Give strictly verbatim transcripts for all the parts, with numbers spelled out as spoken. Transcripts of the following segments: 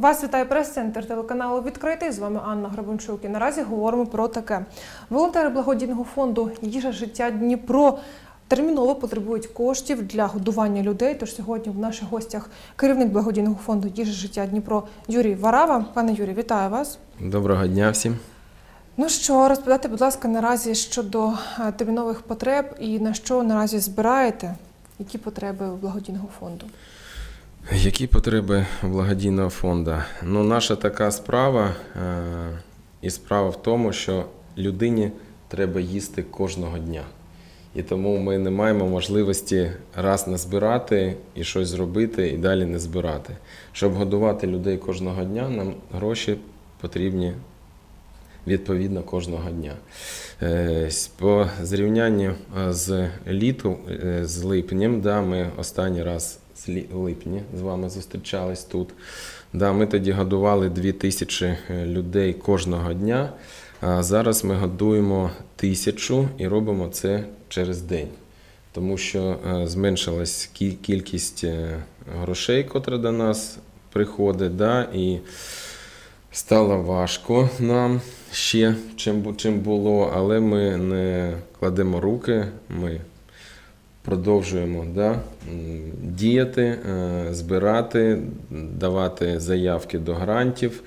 Вас вітає прес-центр телеканалу «Відкритий». З вами Анна Гребенчук. І наразі говоримо про таке. Волонтери благодійного фонду «Їжа. Життя. Дніпро» терміново потребують коштів для годування людей. Тож сьогодні в наших гостях керівник благодійного фонду «Їжа. Життя. Дніпро» Юрій Варава. Пане Юрій, вітаю вас. Доброго дня всім. Ну що, розповідайте, будь ласка, наразі щодо термінових потреб і на що наразі збираєте? Які потреби у благодійного фонду? Які потреби благодійного фонду? Ну, наша така справа, і справа в тому, що людині треба їсти кожного дня. І тому ми не маємо можливості раз назбирати і щось зробити, і далі не збирати. Щоб годувати людей кожного дня, нам гроші потрібні відповідно кожного дня. По зрівнянню з літом, з липнем, да, ми останній раз в липні з вами зустрічались тут. Да, ми тоді годували дві тисячі людей кожного дня, а зараз ми годуємо тисячу і робимо це через день. Тому що зменшилась кількість грошей, котра до нас приходить, да, і стало важко нам ще, чим, чим було, але ми не кладемо руки, ми продовжуємо, да, діяти, збирати, давати заявки до грантів,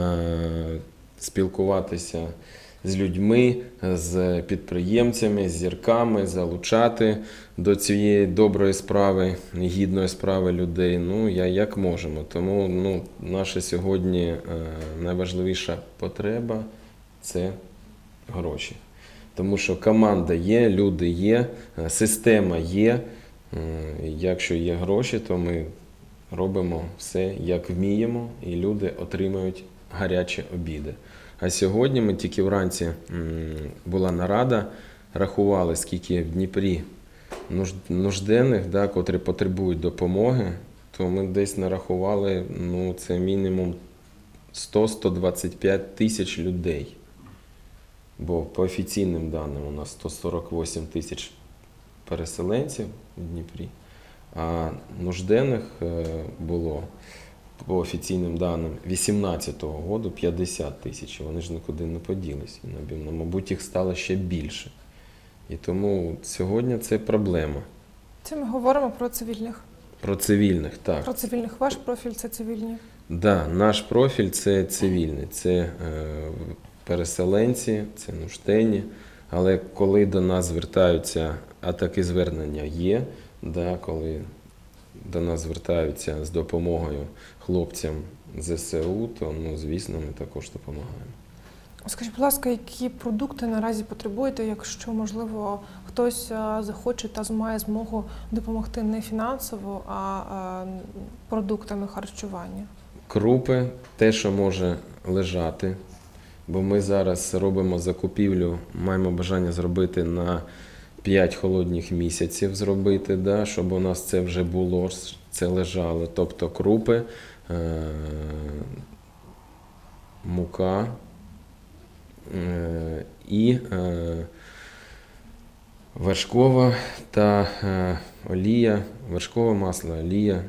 спілкуватися з людьми, з підприємцями, з зірками, залучати до цієї доброї справи, гідної справи людей, ну, як можемо. Тому ну, наша сьогодні найважливіша потреба – це гроші. Тому що команда є, люди є, система є. Якщо є гроші, то ми робимо все, як вміємо, і люди отримують гарячі обіди. А сьогодні ми тільки вранці була нарада, рахували, скільки в Дніпрі нужденних, да, котрі потребують допомоги, то ми десь нарахували, ну, це мінімум сто - сто двадцять п'ять тисяч людей. Бо по офіційним даним у нас сто сорок вісім тисяч переселенців в Дніпрі, а нужденних було, по офіційним даним, вісімнадцятого року п'ятдесят тисяч. Вони ж нікуди не поділись. Мабуть, їх стало ще більше. І тому сьогодні це проблема. Це ми говоримо про цивільних? Про цивільних, так. Про цивільних. Ваш профіль – це цивільні? Так, да, наш профіль – це цивільний. Це е, переселенці, це нужденні. Але коли до нас звертаються, а такі звернення є, да, коли до нас звертаються з допомогою хлопцям з ес се у, то, ну, звісно, ми також допомагаємо. Скажіть, будь ласка, які продукти наразі потребуєте, якщо, можливо, хтось захоче та має змогу допомогти не фінансово, а продуктами харчування? Крупи, те, що може лежати, бо ми зараз робимо закупівлю, маємо бажання зробити на п'ять холодних місяців зробити, да, щоб у нас це вже було, це лежало. Тобто крупи, е- мука е- і е- вершкова та е- олія, вершкове масло, олія.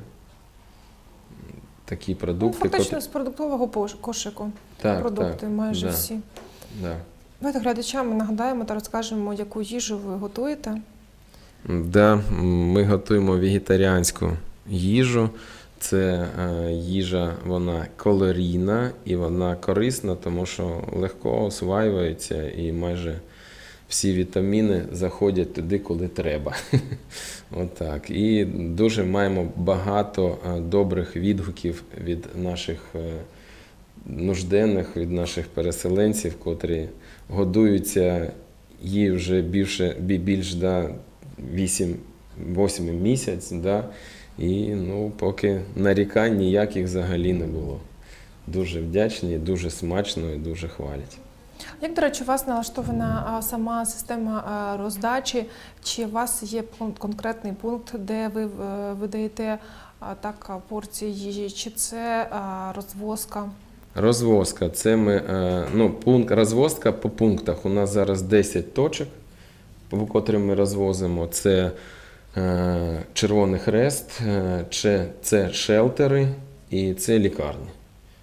Такі продукти. Ну, фактично, з продуктового кошику так, продукти так, майже да, всі. Да. Давайте глядачам нагадаємо та розкажемо, яку їжу ви готуєте. Да, ми готуємо вегетаріанську їжу. Це їжа, вона калорійна і вона корисна, тому що легко осваюється і майже всі вітаміни заходять туди, коли треба. Отак. І дуже маємо багато добрих відгуків від наших нужденних, від наших переселенців, котрі годуються їй вже більше, більш да, вісім місяць, да, і ну, поки нарікань ніяких взагалі не було. Дуже вдячні, дуже смачно і дуже хвалять. Як, до речі, у вас налаштована сама система роздачі? Чи у вас є конкретний пункт, де ви видаєте так порції їжі, чи це розвозка? Розвозка. Це ми, ну, пункт, розвозка по пунктах. У нас зараз десять точок, по котрим ми розвозимо. Це Червоний Хрест, це шелтери і це лікарні.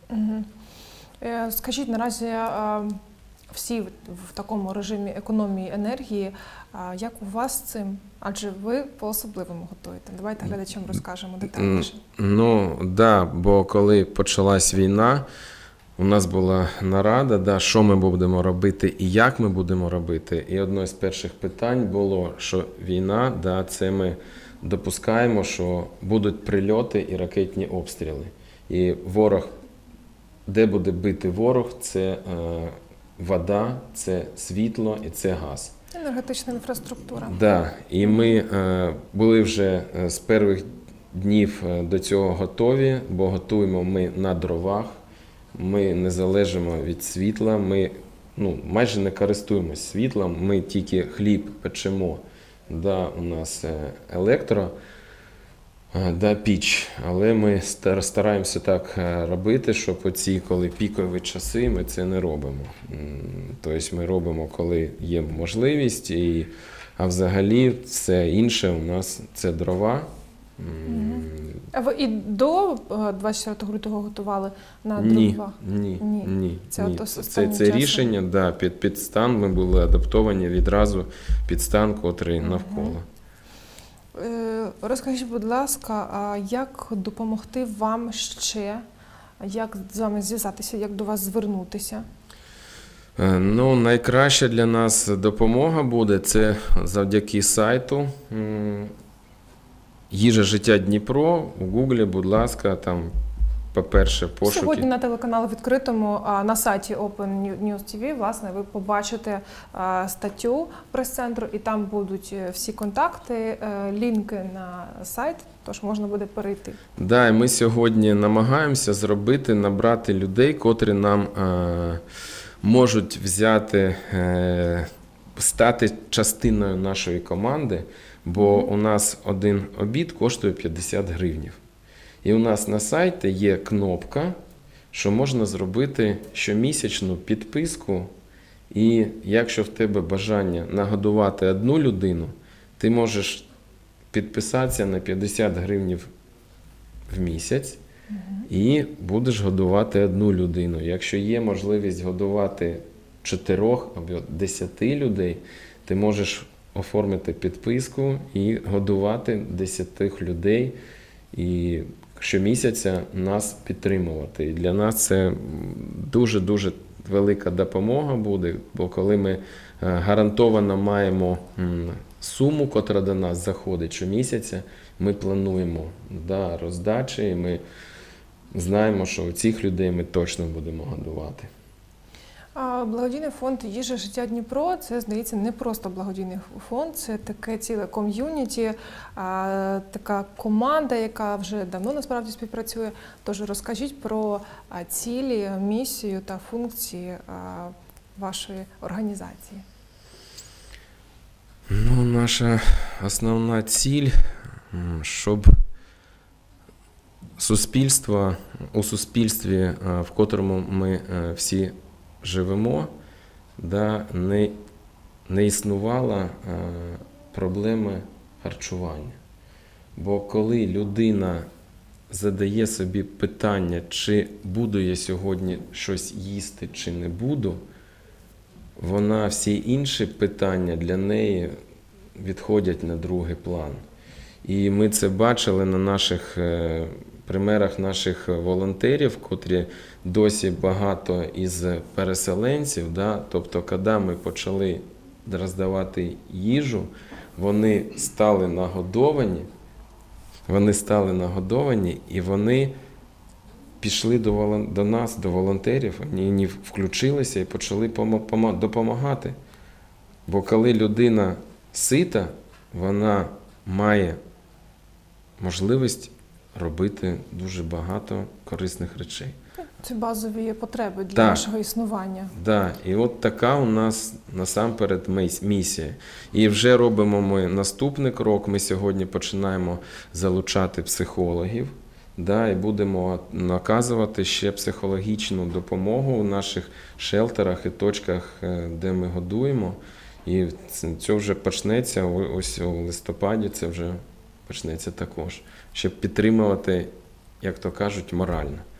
Угу. Скажіть, наразі е, всі в такому режимі економії енергії. Як у вас з цим? Адже ви по-особливому готуєте. Давайте глядачам розкажемо детальніше. Ну, так, да, бо коли почалась війна, у нас була нарада, да, що ми будемо робити і як ми будемо робити. І одне з перших питань було, що війна, да, це ми допускаємо, що будуть прильоти і ракетні обстріли. І ворог, де буде бити ворог, це е, вода, це світло і це газ. Енергетична інфраструктура. Так, да. І ми е, були вже з перших днів до цього готові, бо готуємо ми на дровах, ми не залежимо від світла, ми ну, майже не користуємось світлом, ми тільки хліб печемо, да, у нас електро, да, піч, але ми стараємося так робити, щоб оці, коли пікові часи, ми це не робимо. Тобто ми робимо, коли є можливість, і, а взагалі все інше у нас це дрова. А ви і до двадцять четвертого лютого готували на ні, дровах? Ні, ні, ні. Це, ні. От це, це рішення, да, під, під стан, ми були адаптовані відразу під стан, котрий угу. навколо. Розкажіть, будь ласка, а як допомогти вам ще, як з вами зв'язатися, як до вас звернутися? Ну, найкраща для нас допомога буде, це завдяки сайту «Їжа життя Дніпро», у Гуглі, будь ласка, там, по-перше, пошуки. Сьогодні на телеканалу відкритому, на сайті Open News ті ві, власне, ви побачите статтю прес-центру, і там будуть всі контакти, лінки на сайт, тож можна буде перейти. Так, да, і ми сьогодні намагаємося зробити, набрати людей, котрі нам е, можуть взяти, е, стати частиною нашої команди, бо у нас один обід коштує п'ятдесят гривнів. І у нас на сайті є кнопка, що можна зробити щомісячну підписку, і якщо в тебе бажання нагодувати одну людину, ти можеш підписатися на п'ятдесят гривнів в місяць і будеш годувати одну людину. Якщо є можливість годувати чотирьох або десяти людей, ти можеш оформити підписку і годувати десятих людей, і щомісяця нас підтримувати. І для нас це дуже-дуже велика допомога буде, бо коли ми гарантовано маємо суму, котра до нас заходить щомісяця, ми плануємо, да, роздачі, і ми знаємо, що цих людей ми точно будемо годувати. Благодійний фонд «Їжа життя Дніпро» – це, здається, не просто благодійний фонд, це таке ціле ком'юніті, така команда, яка вже давно насправді співпрацює. Тож розкажіть про цілі, місію та функції вашої організації. Ну, наша основна ціль, щоб суспільство, у суспільстві, в котрому ми всі живемо, да, не, не існувала а, проблеми харчування. Бо коли людина задає собі питання, чи буду я сьогодні щось їсти, чи не буду, вона всі інші питання для неї відходять на другий план. І ми це бачили на наших примерах наших волонтерів, котрі досі багато із переселенців, да, тобто, коли ми почали роздавати їжу, вони стали нагодовані, вони стали нагодовані, і вони пішли до, до нас, до волонтерів, вони включилися і почали допомагати. Бо коли людина сита, вона має можливість робити дуже багато корисних речей. Це базові потреби для так, нашого існування. Так, да. І от така у нас насамперед місія. І вже робимо ми наступний крок. Ми сьогодні починаємо залучати психологів, да, і будемо наказувати ще психологічну допомогу у наших шелтерах і точках, де ми годуємо. І це вже почнеться, ось у листопаді це вже почнеться також, щоб підтримувати, як то кажуть, морально.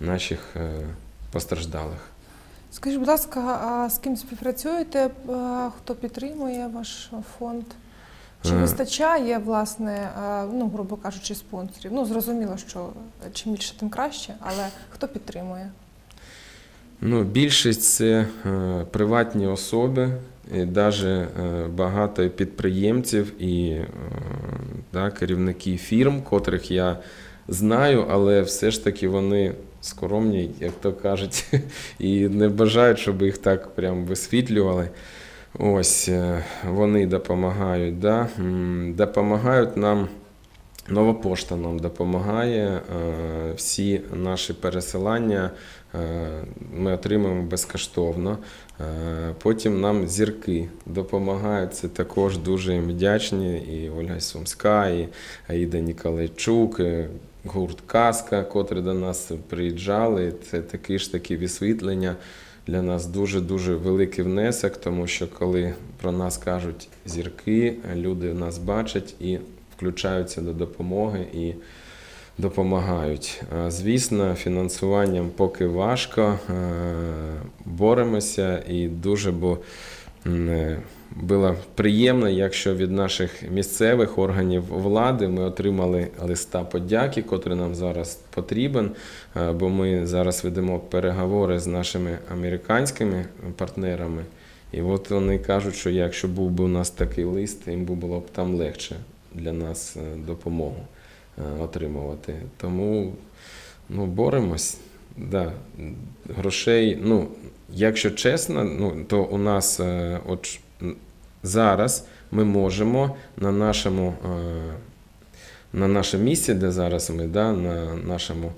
наших е, постраждалих. Скажіть, будь ласка, а з ким співпрацюєте? А хто підтримує ваш фонд? Чи Е. вистачає, власне, а, ну, грубо кажучи, спонсорів? Ну, зрозуміло, що чим більше, тим краще, але хто підтримує? Ну, більшість це е, приватні особи, і навіть е, багато підприємців і е, да, керівники фірм, котрих я знаю, але все ж таки вони скромні, як то кажуть, і не бажають, щоб їх так прям висвітлювали. Ось, е, вони допомагають, да? М, допомагають нам. Нова пошта нам допомагає, е, всі наші пересилання е, ми отримуємо безкоштовно. Е, Потім нам зірки допомагають, це також дуже їм вдячні. І Ольга Сумська, і Аїда Ніколайчук, і гурт «Казка», котрі до нас приїжджали. Це такі ж такі висвітлення. Для нас дуже-дуже великий внесок, тому що коли про нас кажуть зірки, люди нас бачать і включаються до допомоги і допомагають. Звісно, фінансуванням поки важко, боремося і дуже бо було приємно, якщо від наших місцевих органів влади ми отримали листа подяки, котрий нам зараз потрібен, бо ми зараз ведемо переговори з нашими американськими партнерами. І от вони кажуть, що якщо був би у нас такий лист, їм було б там легше для нас допомогу отримувати. Тому ну, боремось. Да. Грошей, ну, якщо чесно, ну, то у нас от зараз ми можемо на нашому на наше місце, де зараз ми, да, на нашому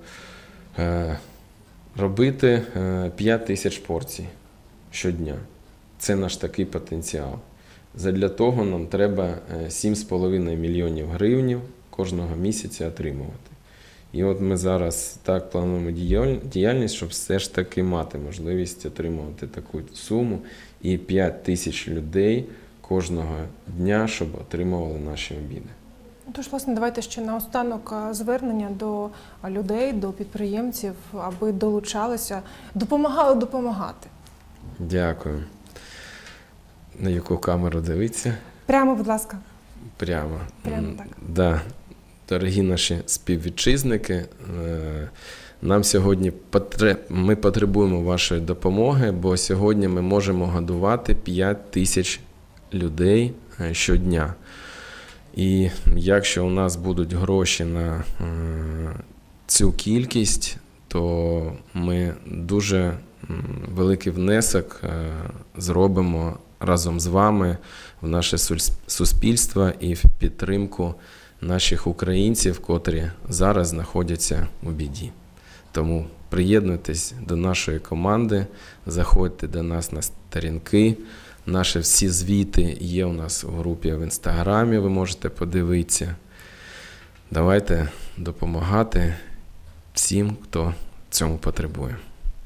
робити п'ять тисяч порцій щодня. Це наш такий потенціал. Задля того нам треба сім з половиною мільйонів гривень кожного місяця отримувати. І от ми зараз так плануємо діяльність, щоб все ж таки мати можливість отримувати таку суму і п'ять тисяч людей кожного дня, щоб отримували наші обіди. Тож, власне, давайте ще наостанок звернення до людей, до підприємців, аби долучалися, допомагали допомагати. Дякую. На яку камеру дивитися? Прямо, будь ласка. Прямо. Прямо так. Да. Дорогі наші співвітчизники, нам сьогодні потреб... ми потребуємо вашої допомоги, бо сьогодні ми можемо годувати п'ять тисяч людей щодня. І якщо у нас будуть гроші на цю кількість, то ми дуже великий внесок зробимо разом з вами в наше суспільство і в підтримку наших українців, котрі зараз знаходяться у біді. Тому приєднуйтесь до нашої команди, заходьте до нас на сторінки. Наші всі звіти є у нас у групі в Інстаграмі, ви можете подивитися. Давайте допомагати всім, хто цьому потребує.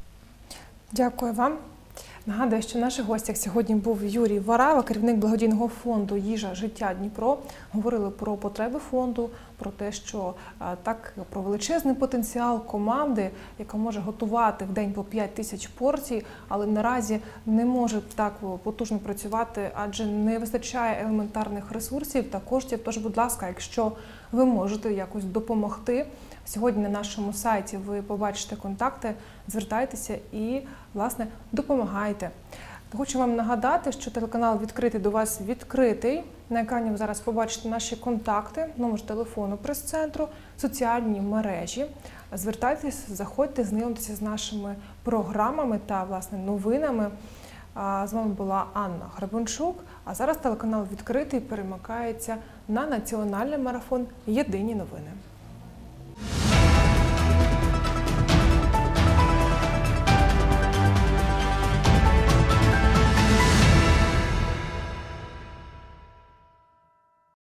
Дякую вам. Нагадую, що в наших гостях сьогодні був Юрій Варава, керівник благодійного фонду «Їжа. Життя. Дніпро». Говорили про потреби фонду, про те, що так, про величезний потенціал команди, яка може готувати в день по п'ять тисяч порцій, але наразі не може так потужно працювати, адже не вистачає елементарних ресурсів та коштів. Тож, будь ласка, якщо ви можете якось допомогти, сьогодні на нашому сайті ви побачите контакти, звертайтеся і, власне, допомагайте. Хочу вам нагадати, що телеканал «Відкритий» до вас відкритий. На екрані ви зараз побачите наші контакти, номер телефону прес-центру, соціальні мережі. Звертайтеся, заходьте, знайомтеся з нашими програмами та, власне, новинами. З вами була Анна Гребенчук, а зараз телеканал «Відкритий» перемикається на національний марафон «Єдині новини».